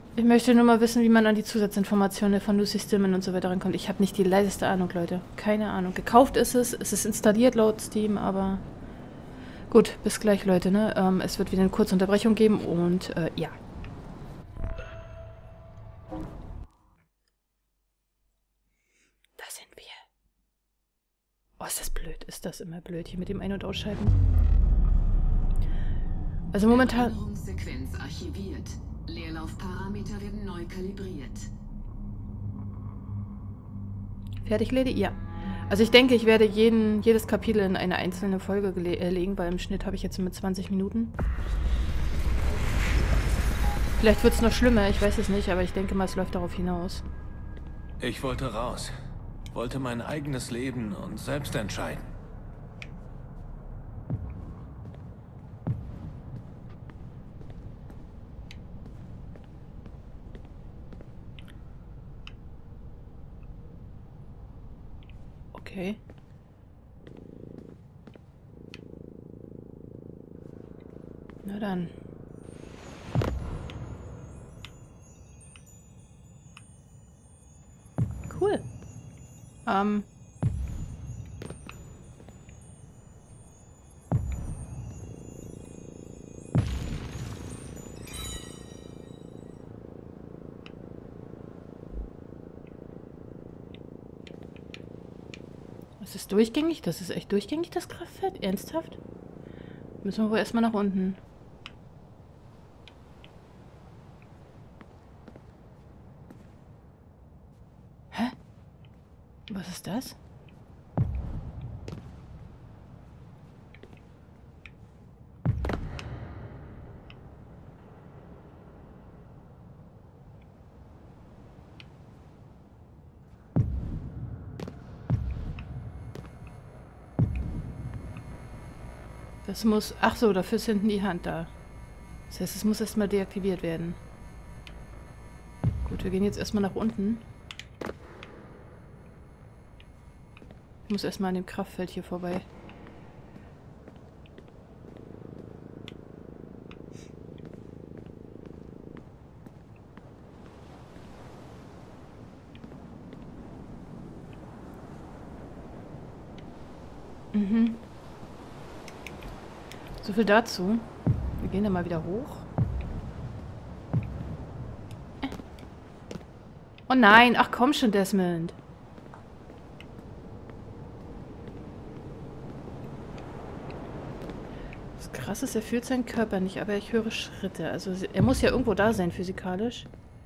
Ich möchte nur mal wissen, wie man an die Zusatzinformationen von Lucy Stillman und so weiter rankommt. Ich habe nicht die leiseste Ahnung, Leute. Keine Ahnung. Gekauft ist es ist installiert laut Steam, aber... Gut, bis gleich, Leute, ne? Es wird wieder eine kurze Unterbrechung geben und, ja. Da sind wir. Oh, ist das blöd. Ist das immer blöd, hier mit dem Ein- und Ausschalten. Also momentan... Erinnerungssequenz archiviert. Leerlaufparameter werden neu kalibriert. Fertig, Lady? Ja. Also ich denke, ich werde jedes Kapitel in eine einzelne Folge legen, weil im Schnitt habe ich jetzt mit 20 Minuten. Vielleicht wird es noch schlimmer, ich weiß es nicht, aber ich denke mal, es läuft darauf hinaus. Ich wollte raus. Wollte mein eigenes Leben und selbst entscheiden. Okay. Na dann. Cool. Ist es durchgängig? Das ist echt durchgängig, das Kraftfeld? Ernsthaft? Müssen wir wohl erstmal nach unten. Hä? Was ist das? Das muss... Ach so, dafür ist hinten die Hand da. Das heißt, es muss erstmal deaktiviert werden. Gut, wir gehen jetzt erstmal nach unten. Ich muss erstmal an dem Kraftfeld hier vorbei. Mhm. So viel dazu. Wir gehen dann mal wieder hoch. Oh nein, ach komm schon, Desmond. Das Krasse ist, er fühlt seinen Körper nicht, aber ich höre Schritte. Also er muss ja irgendwo da sein, physikalisch.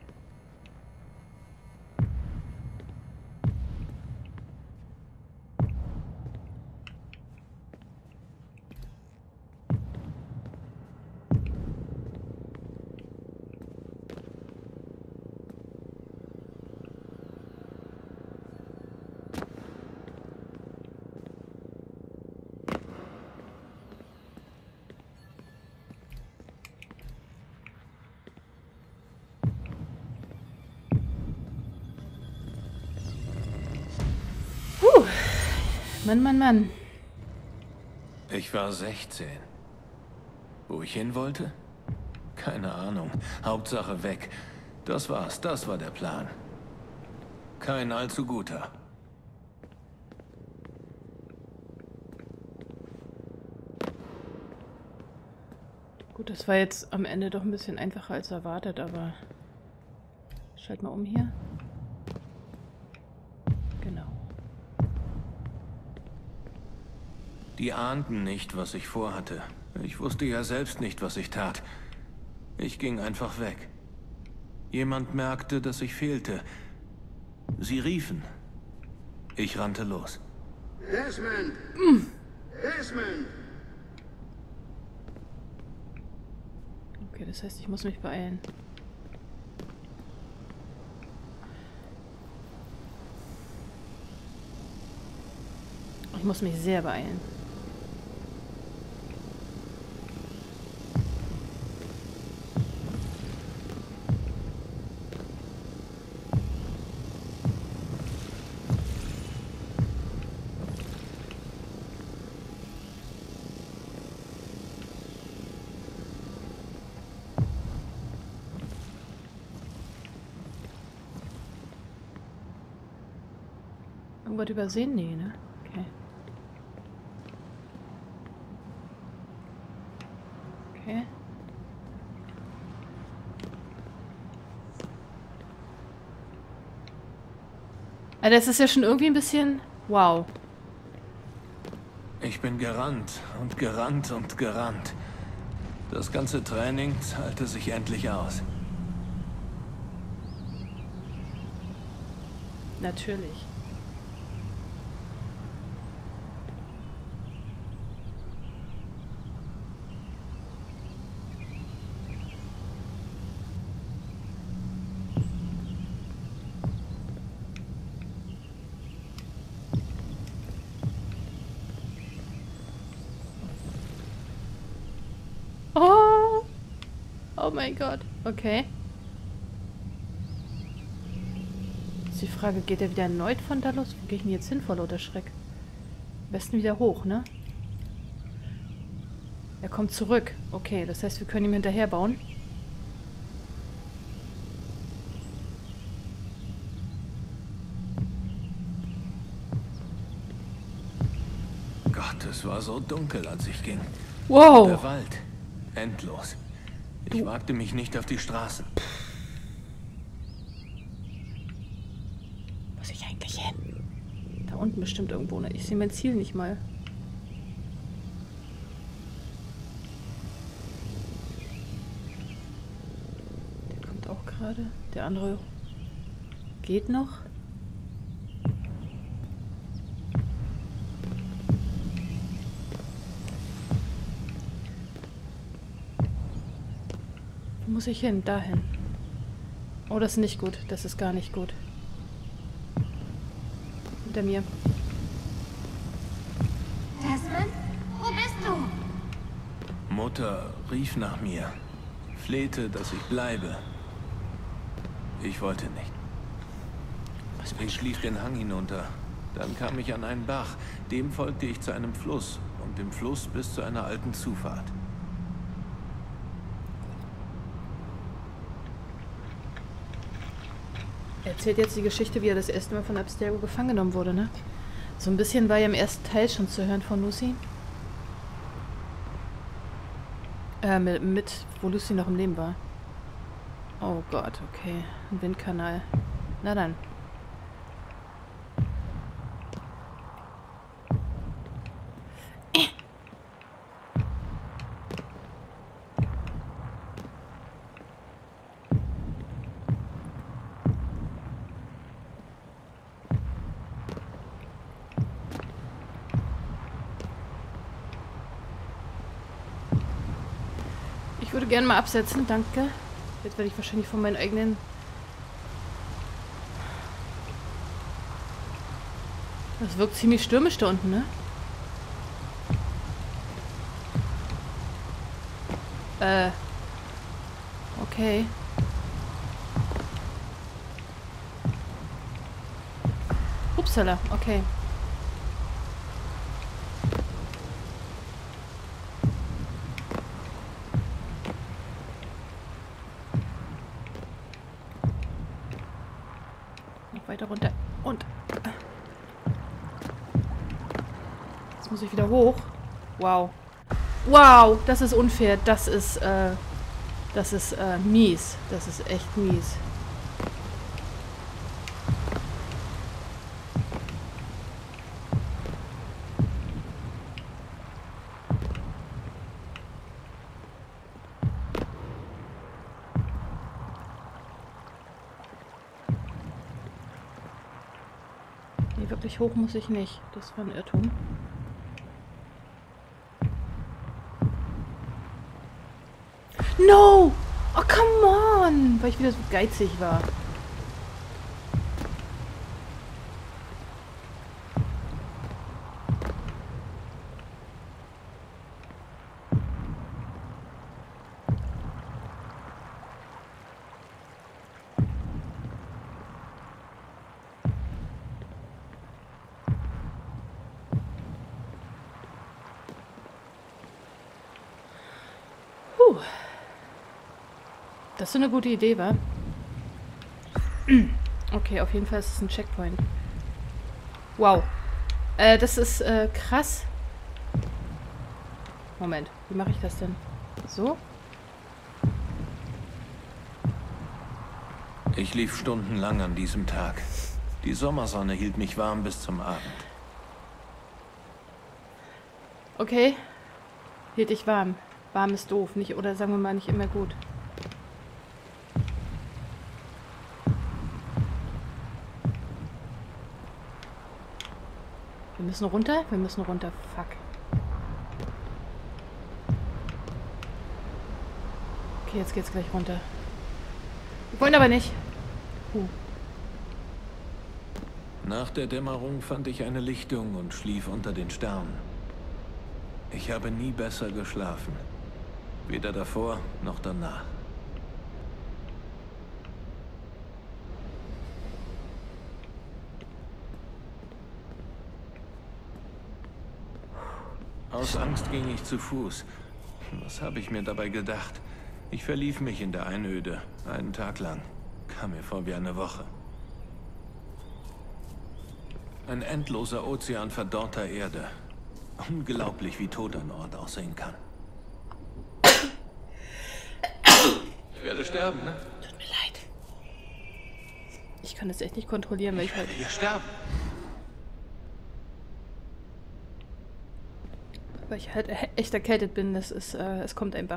Mann, Mann, Mann. Ich war 16. Wo ich hin wollte? Keine Ahnung. Hauptsache weg. Das war's, das war der Plan. Kein allzu guter. Gut, das war jetzt am Ende doch ein bisschen einfacher als erwartet, aber... Schalt mal um hier. Genau. Die ahnten nicht, was ich vorhatte. Ich wusste ja selbst nicht, was ich tat. Ich ging einfach weg. Jemand merkte, dass ich fehlte. Sie riefen. Ich rannte los. Desmond! Desmond! Okay, das heißt, ich muss mich beeilen. Ich muss mich sehr beeilen. irgendwas übersehen? Nee, ne? Okay. Okay. Also das ist ja schon irgendwie ein bisschen... Wow. Ich bin gerannt und gerannt und gerannt. Das ganze Training zahlte sich endlich aus. Natürlich. Oh! Oh mein Gott. Okay. Ist die Frage, geht er wieder erneut von da los? Wo gehe ich denn jetzt hin vor lauter Schreck? Am besten wieder hoch, ne? Er kommt zurück. Okay, das heißt, wir können ihm hinterher bauen. Gott, es war so dunkel, als ich ging. Wow! Der Wald. Endlos. Ich wagte mich nicht auf die Straßen. Muss ich eigentlich hin? Da unten bestimmt irgendwo, ne? Ich sehe mein Ziel nicht mal. Der kommt auch gerade. Der andere geht noch. Wo muss ich hin? Dahin. Oh, das ist nicht gut. Das ist gar nicht gut. Hinter mir. Desmond? Wo bist du? Mutter rief nach mir, flehte, dass ich bleibe. Ich wollte nicht. Ich lief den Hang hinunter. Dann kam ich an einen Bach. Dem folgte ich zu einem Fluss und dem Fluss bis zu einer alten Zufahrt. Er erzählt jetzt die Geschichte, wie er das erste Mal von Abstergo gefangen genommen wurde, ne? So ein bisschen war ja im ersten Teil schon zu hören von Lucy. Wo Lucy noch im Leben war. Oh Gott, okay. Ein Windkanal. Na dann. Ich würde gerne mal absetzen, danke. Jetzt werde ich wahrscheinlich von meinen eigenen... Das wirkt ziemlich stürmisch da unten, ne? Okay. Upsala, okay. Weiter runter. Und. Jetzt muss ich wieder hoch. Wow. Wow, das ist unfair. Das ist mies. Das ist echt mies. Nee, wirklich hoch muss ich nicht. Das war ein Irrtum. No! Oh, come on! Weil ich wieder so geizig war. Das ist eine gute Idee, wa? Okay, auf jeden Fall ist es ein Checkpoint. Wow. Das ist krass. Moment, wie mache ich das denn? So? Ich lief stundenlang an diesem Tag. Die Sommersonne hielt mich warm bis zum Abend. Okay. Hielt dich warm. Warm ist doof, nicht, oder sagen wir mal nicht immer gut. Wir müssen runter? Wir müssen runter. Fuck. Okay, jetzt geht's gleich runter. Wir wollen aber nicht. Nach der Dämmerung fand ich eine Lichtung und schlief unter den Sternen. Ich habe nie besser geschlafen. Weder davor noch danach. Aus Angst ging ich zu Fuß. Was habe ich mir dabei gedacht? Ich verlief mich in der Einöde, einen Tag lang. Kam mir vor wie eine Woche. Ein endloser Ozean verdorrter Erde. Unglaublich, wie tot ein Ort aussehen kann. Ich werde sterben, ne? Tut mir leid. Ich kann das echt nicht kontrollieren, weil ich halt... Hier sterben. Weil ich halt echt erkältet bin. Das ist, es kommt einfach.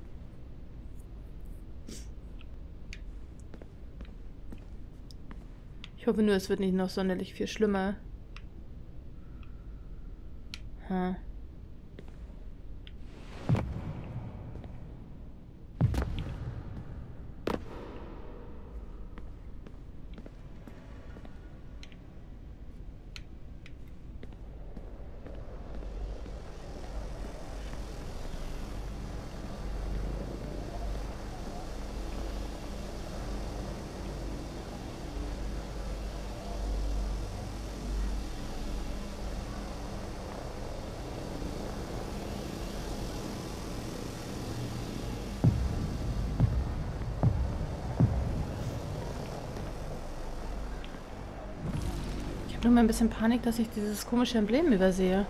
Ich hoffe nur, es wird nicht noch sonderlich viel schlimmer. Hm. Ich habe nur mal ein bisschen Panik, dass ich dieses komische Emblem übersehe.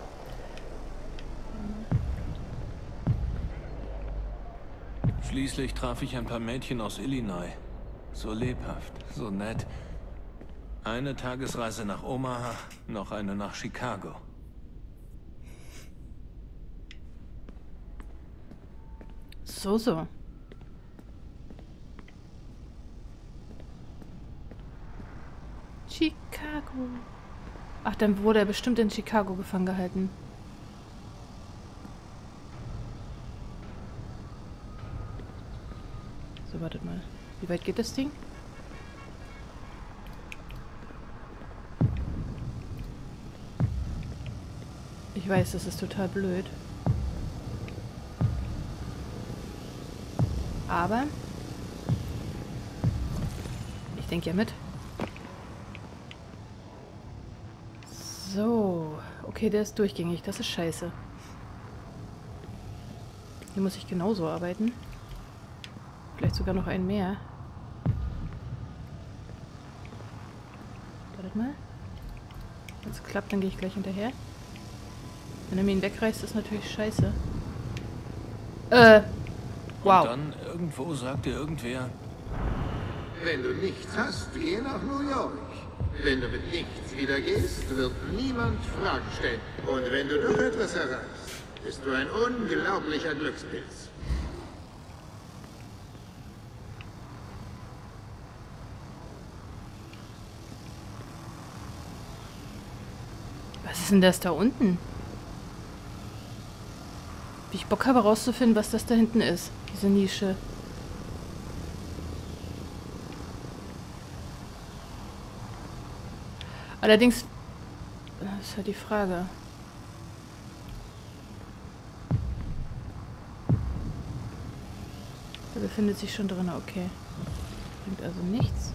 Schließlich traf ich ein paar Mädchen aus Illinois. So lebhaft, so nett. Eine Tagesreise nach Omaha, noch eine nach Chicago. So. Chicago. Ach, dann wurde er bestimmt in Chicago gefangen gehalten. So, wartet mal. Wie weit geht das Ding? Ich weiß, das ist total blöd. Aber ich denke ja mit. So. Okay, der ist durchgängig. Das ist scheiße. Hier muss ich genauso arbeiten. Vielleicht sogar noch einen mehr. Wartet mal. Wenn es klappt, dann gehe ich gleich hinterher. Wenn er mir ihn wegreißt, ist natürlich scheiße. Wow. Und dann irgendwo sagt dir irgendwer... Wenn du nichts hast, geh nach New York. Wenn du mit nichts wieder gehst, wird niemand Fragen stellen. Und wenn du doch etwas erreichst, bist du ein unglaublicher Glückspilz. Was ist denn das da unten? Wie ich Bock habe rauszufinden, was das da hinten ist. Diese Nische. Allerdings... Das ist halt die Frage. Da befindet sich schon drin, okay. Bringt also nichts.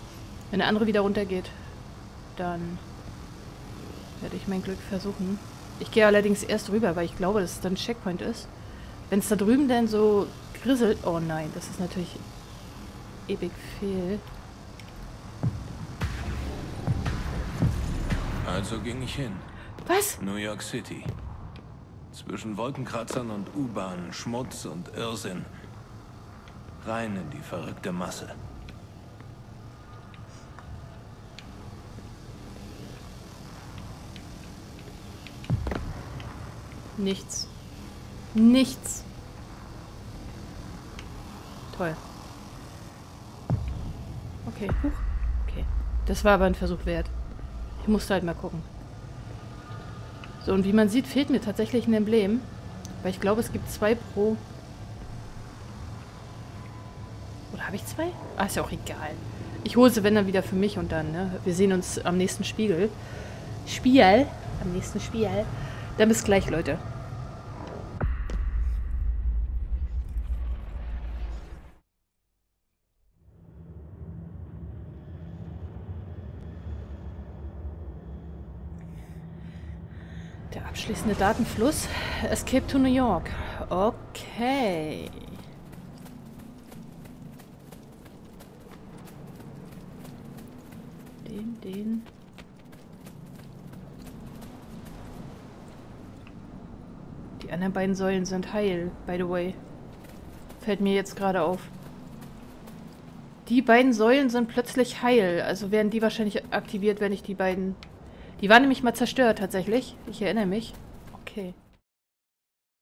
Wenn der andere wieder runtergeht, dann werde ich mein Glück versuchen. Ich gehe allerdings erst rüber, weil ich glaube, dass es dann ein Checkpoint ist. Wenn es da drüben dann so grisselt... Oh nein, das ist natürlich ewig fehl. Also ging ich hin. Was? New York City. Zwischen Wolkenkratzern und U-Bahnen, Schmutz und Irrsinn. Rein in die verrückte Masse. Nichts. Nichts. Toll. Okay, huch. Okay. Das war aber ein Versuch wert. Ich musste halt mal gucken. So, und wie man sieht, fehlt mir tatsächlich ein Emblem. Weil ich glaube, es gibt 2 pro... Oder habe ich 2? Ah, ist ja auch egal. Ich hole sie, wenn dann wieder für mich und dann, ne? Wir sehen uns am nächsten Spiegel. Am nächsten Spiel. Dann bis gleich, Leute. Der abschließende Datenfluss. Escape to New York. Okay. Den. Die anderen beiden Säulen sind heil, by the way. Fällt mir jetzt gerade auf. Die beiden Säulen sind plötzlich heil. Also werden die wahrscheinlich aktiviert, wenn ich die beiden... Die waren nämlich mal zerstört, tatsächlich. Ich erinnere mich. Okay.